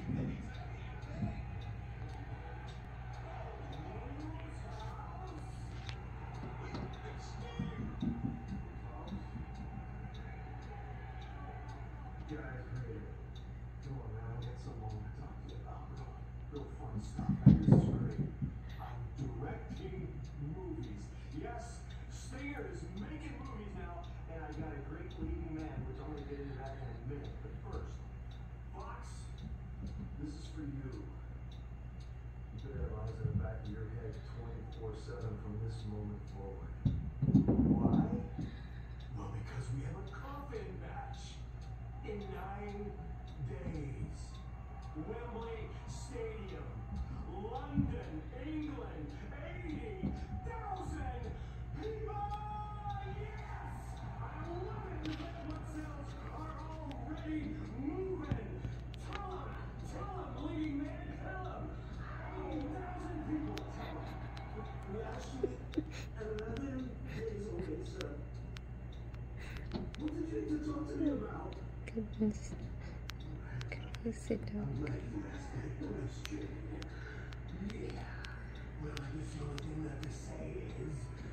Guys, great. Come on, man. I'll get someone to talk to you about real fun stuff. Man, this is great. I'm directing movies. Yes, Stinger is making movies now, and I got a great leading man, which I'm going to get into that in a minute. But first, Fox, this is for you. You better have eyes in the back of your head 24/7 from this moment forward. Why? Well, because we have a coffin match in 9 days. Wembley Stadium, London, England, 80,000 people! Yes! I love it! The red blood cells are already moving. Tell them, leading man, tell them. 80,000 people, tell them. We actually 11 days away, sir. What did you need to talk to me about? Goodness. Can you sit down? I'm glad you asked that question. Yeah. Well, I guess the only thing left to say is